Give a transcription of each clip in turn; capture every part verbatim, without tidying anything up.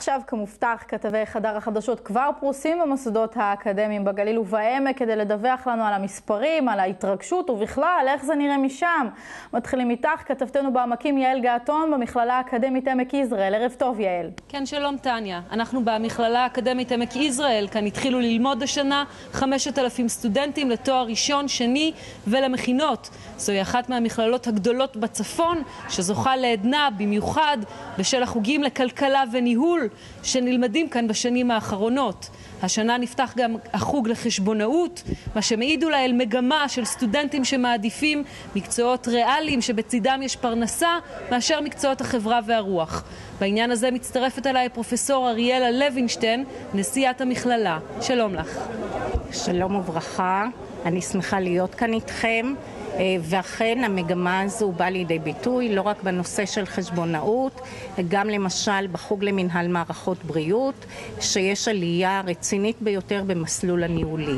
עכשיו כמובטח, כתבי חדר החדשות כבר פרוסים במוסדות האקדמיים בגליל ובעמק כדי לדווח לנו על המספרים, על ההתרגשות ובכלל איך זה נראה משם. מתחילים איתך, כתבתנו בעמקים יעל געתון במכללה האקדמית עמק יזרעאל. ערב טוב יעל. כן, שלום טניה. אנחנו במכללה האקדמית עמק יזרעאל, כאן התחילו ללמוד השנה חמשת אלפים סטודנטים לתואר ראשון, שני ולמכינות. זוהי אחת מהמכללות הגדולות בצפון שזוכה לעדנה במיוחד בשל החוגים לכלכלה וניהול שנלמדים כאן בשנים האחרונות. השנה נפתח גם החוג לחשבונאות, מה שמעיד אולי על מגמה של סטודנטים שמעדיפים מקצועות ריאליים שבצדם יש פרנסה מאשר מקצועות החברה והרוח. בעניין הזה מצטרפת אליי פרופסור אריאלה לוינשטיין, נשיאת המכללה. שלום לך. שלום וברכה, אני שמחה להיות כאן איתכם. ואכן המגמה הזו באה לידי ביטוי לא רק בנושא של חשבונאות, גם למשל בחוג למנהל מערכות בריאות, שיש עלייה רצינית ביותר במסלול הניהולי.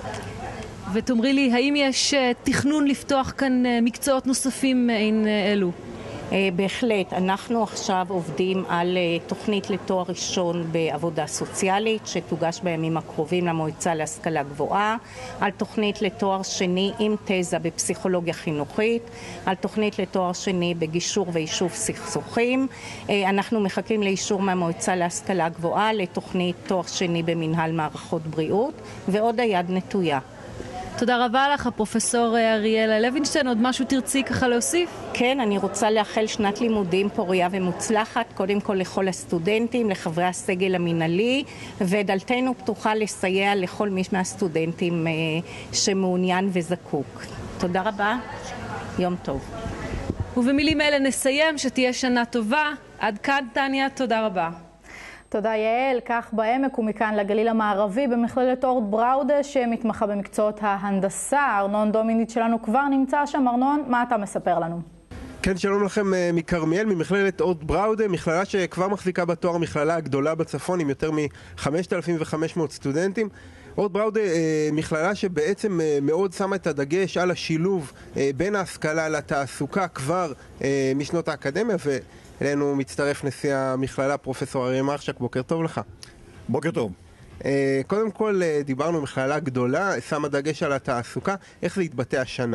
ותאמרי לי, האם יש תכנון לפתוח כאן מקצועות נוספים מעין אלו? בהחלט, אנחנו עכשיו עובדים על תוכנית לתואר ראשון בעבודה סוציאלית שתוגש בימים הקרובים למועצה להשכלה גבוהה, על תוכנית לתואר שני עם תזה בפסיכולוגיה חינוכית, על תוכנית לתואר שני בגישור ויישוב סכסוכים. אנחנו מחכים לאישור מהמועצה להשכלה גבוהה לתוכנית תואר שני במנהל מערכות בריאות, ועוד היד נטויה. תודה רבה לך, הפרופסור אריאלה לוינשטיין. עוד משהו תרצי ככה להוסיף? כן, אני רוצה לאחל שנת לימודים פוריה ומוצלחת, קודם כל לכל הסטודנטים, לחברי הסגל המנהלי, ודלתנו פתוחה לסייע לכל מי מהסטודנטים שמעוניין וזקוק. תודה רבה, יום טוב. ובמילים אלה נסיים, שתהיה שנה טובה. עד כאן טניה, תודה רבה. תודה יעל. כך בעמק ומכאן לגליל המערבי במכללת אורט בראודה שמתמחה במקצועות ההנדסה. ארנון דומיניץ שלנו כבר נמצא שם. ארנון, מה אתה מספר לנו? כן, שלום לכם מקרמיאל, ממכללת אורט בראודה, מכללה שכבר מחזיקה בתואר המכללה הגדולה בצפון עם יותר מ-חמשת אלפים וחמש מאות סטודנטים. אורט בראודה מכללה שבעצם מאוד שמה את הדגש על השילוב בין ההשכלה לתעסוקה כבר משנות האקדמיה, ואלינו מצטרף נשיא המכללה פרופסור אריה מרשק. בוקר טוב לך. בוקר טוב. קודם כל דיברנו מכללה גדולה, שמה דגש על התעסוקה. איך זה יתבטא השנה?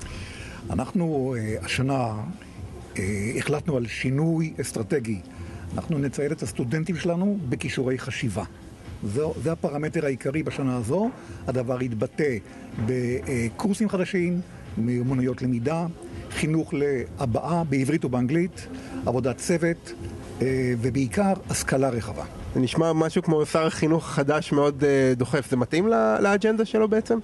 אנחנו השנה החלטנו על שינוי אסטרטגי. אנחנו נצייד את הסטודנטים שלנו בכישורי חשיבה. זה, זה הפרמטר העיקרי בשנה הזו. הדבר יתבטא בקורסים חדשים, מיומנויות למידה, חינוך להבעה בעברית ובאנגלית, עבודת צוות, ובעיקר השכלה רחבה. זה נשמע משהו כמו שר החינוך החדש מאוד דוחף. זה מתאים לאג'נדה שלו בעצם?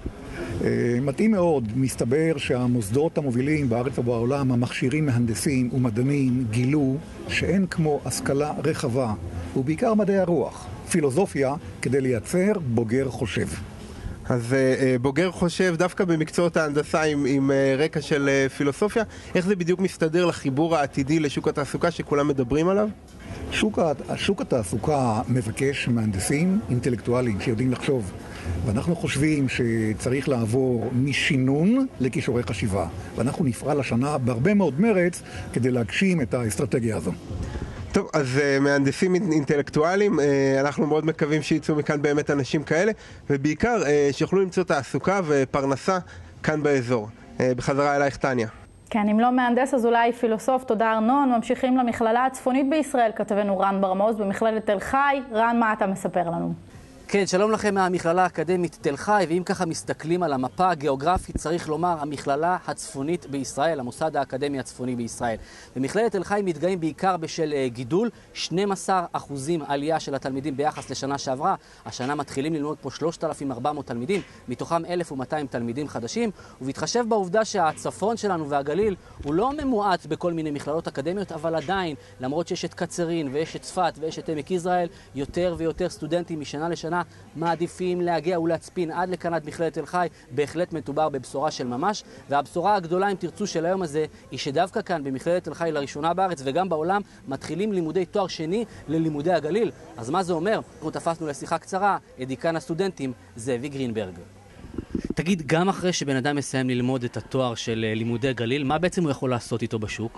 מתאים מאוד. מסתבר שהמוסדות המובילים בארץ ובעולם, המכשירים מהנדסים ומדענים, גילו שאין כמו השכלה רחבה, ובעיקר מדעי הרוח, פילוסופיה, כדי לייצר בוגר חושב. אז בוגר חושב דווקא במקצועות ההנדסה עם, עם רקע של פילוסופיה. איך זה בדיוק מסתדר לחיבור העתידי לשוק התעסוקה שכולם מדברים עליו? שוק, שוק התעסוקה מבקש מהנדסים אינטלקטואליים שיודעים לחשוב. ואנחנו חושבים שצריך לעבור משינון לכישורי חשיבה. ואנחנו נפעל השנה בהרבה מאוד מרץ כדי להגשים את האסטרטגיה הזו. טוב, אז uh, מהנדסים אינטלקטואליים, uh, אנחנו מאוד מקווים שיצאו מכאן באמת אנשים כאלה, ובעיקר uh, שיוכלו למצוא תעסוקה ופרנסה כאן באזור. Uh, בחזרה אלייך טניה. כן, אם לא מהנדס אז אולי פילוסוף. תודה ארנון. ממשיכים למכללה הצפונית בישראל, כתבנו רן ברמוז במכללת תל חי. רן, מה אתה מספר לנו? כן, שלום לכם מהמכללה האקדמית תל חי, ואם ככה מסתכלים על המפה הגיאוגרפית, צריך לומר המכללה הצפונית בישראל, המוסד האקדמי הצפוני בישראל. במכללת תל חי מתגאים בעיקר בשל גידול, שנים עשר אחוזים עלייה של התלמידים ביחס לשנה שעברה. השנה מתחילים ללמוד פה שלושת אלפים וארבע מאות תלמידים, מתוכם אלף ומאתיים תלמידים חדשים, ובהתחשב בעובדה שהצפון שלנו והגליל הוא לא ממועט בכל מיני מכללות אקדמיות, אבל עדיין, למרות שיש את קצרין ויש את צפת ויש את עמק יזרעאל, יותר ויותר סטודנטים משנה לשנה מעדיפים להגיע ולהצפין עד לכאן עד מכללת תל חי. בהחלט מדובר בבשורה של ממש, והבשורה הגדולה אם תרצו של היום הזה היא שדווקא כאן במכללת תל חי לראשונה בארץ וגם בעולם מתחילים לימודי תואר שני ללימודי הגליל. אז מה זה אומר? אנחנו תפסנו לשיחה קצרה את דיקן הסטודנטים זאבי גרינברג. תגיד, גם אחרי שבן אדם מסיים ללמוד את התואר של לימודי הגליל, מה בעצם הוא יכול לעשות איתו בשוק?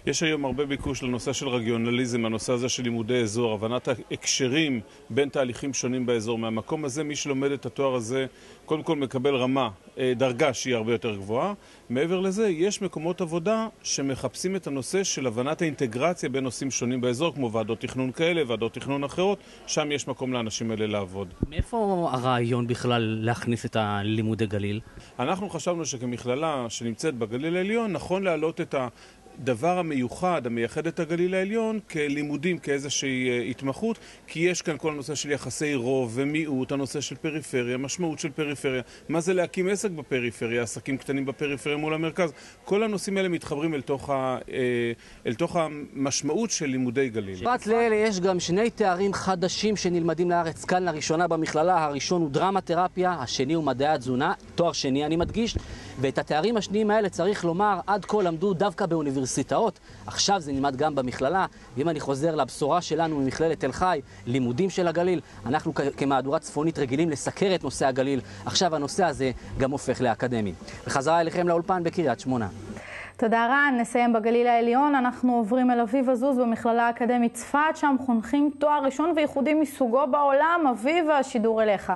יש היום הרבה ביקוש לנושא של רגיונליזם, הנושא הזה של לימודי אזור, הבנת ההקשרים בין תהליכים שונים באזור. מהמקום הזה, מי שלומד את התואר הזה, קודם כל מקבל רמה, דרגה שהיא הרבה יותר גבוהה. מעבר לזה, יש מקומות עבודה שמחפשים את הנושא של הבנת האינטגרציה בין נושאים שונים באזור, כמו ועדות תכנון כאלה, ועדות תכנון אחרות, שם יש מקום לאנשים האלה לעבוד. מאיפה הרעיון בכלל להכניס את הלימודי גליל? אנחנו חשבנו שכמכללה שנמצאת בגליל העליון, נכון להעלות את ה... דבר המיוחד, המייחד את הגליל העליון, כלימודים, כאיזושהי התמחות, כי יש כאן כל הנושא של יחסי רוב ומיעוט, הנושא של פריפריה, משמעות של פריפריה, מה זה להקים עסק בפריפריה, עסקים קטנים בפריפריה מול המרכז, כל הנושאים האלה מתחברים אל תוך, ה, אל תוך המשמעות של לימודי גליל. פרט לאלה יש גם שני תארים חדשים שנלמדים לארץ כאן לראשונה במכללה. הראשון הוא דרמה תרפיה, השני הוא מדעי התזונה, תואר שני אני מדגיש, ואת התארים השניים האלה צריך לומר עד כה למדו דווקא באוניברסיטאות, עכשיו זה נלמד גם במכללה. ואם אני חוזר לבשורה שלנו ממכללת תל חי, לימודים של הגליל, אנחנו כמהדורה צפונית רגילים לסקר את נושא הגליל, עכשיו הנושא הזה גם הופך לאקדמי. וחזרה אליכם לאולפן בקריית שמונה. תודה רן, נסיים בגליל העליון, אנחנו עוברים אל אביב עזוז במכללה האקדמית צפת, שם חונכים תואר ראשון וייחודי מסוגו בעולם. אביב, השידור אליך.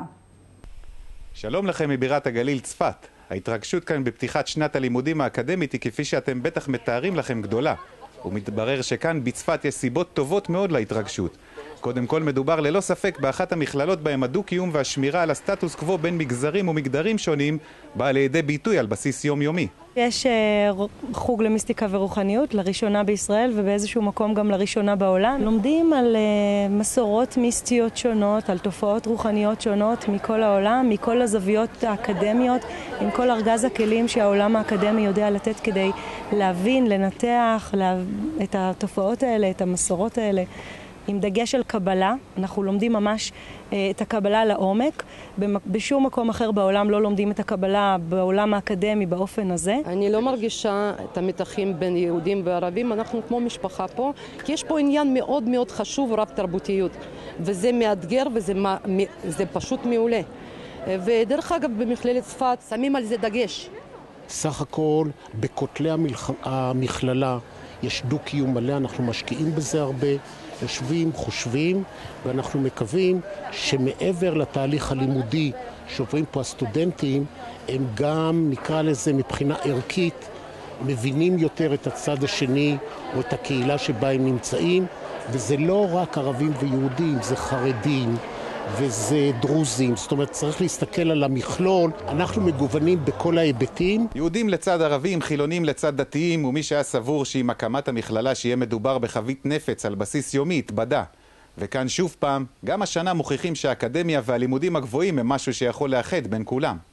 שלום לכם מבירת הגליל צפת. ההתרגשות כאן בפתיחת שנת הלימודים האקדמית היא כפי שאתם בטח מתארים לכם גדולה. ומתברר שכאן בצפת יש סיבות טובות מאוד להתרגשות. קודם כל מדובר ללא ספק באחת המכללות בהם הדו-קיום והשמירה על הסטטוס קוו בין מגזרים ומגדרים שונים באה לידי ביטוי על בסיס יומיומי. יש חוג למיסטיקה ורוחניות לראשונה בישראל ובאיזשהו מקום גם לראשונה בעולם. לומדים על מסורות מיסטיות שונות, על תופעות רוחניות שונות מכל העולם, מכל הזוויות האקדמיות, עם כל ארגז הכלים שהעולם האקדמי יודע לתת כדי להבין, לנתח את התופעות האלה, את המסורות האלה. עם דגש על קבלה, אנחנו לומדים ממש את הקבלה לעומק. בשום מקום אחר בעולם לא לומדים את הקבלה בעולם האקדמי באופן הזה. אני לא מרגישה את המתחים בין יהודים וערבים, אנחנו כמו משפחה פה, כי יש פה עניין מאוד מאוד חשוב, רב תרבותיות, וזה מאתגר וזה זה פשוט מעולה. ודרך אגב במכללת צפת שמים על זה דגש. סך הכל בכותלי המלח... המכללה יש דו-קיום מלא, אנחנו משקיעים בזה הרבה. יושבים, חושבים, ואנחנו מקווים שמעבר לתהליך הלימודי שעוברים פה הסטודנטים, הם גם, נקרא לזה מבחינה ערכית, מבינים יותר את הצד השני או את הקהילה שבה הם נמצאים, וזה לא רק ערבים ויהודים, זה חרדים וזה דרוזים, זאת אומרת צריך להסתכל על המכלול, אנחנו מגוונים בכל ההיבטים. יהודים לצד ערבים, חילונים לצד דתיים, ומי שהיה סבור שעם הקמת המכללה שיהיה מדובר בחבית נפץ על בסיס יומי התבדה. וכאן שוב פעם, גם השנה מוכיחים שהאקדמיה והלימודים הגבוהים הם משהו שיכול לאחד בין כולם.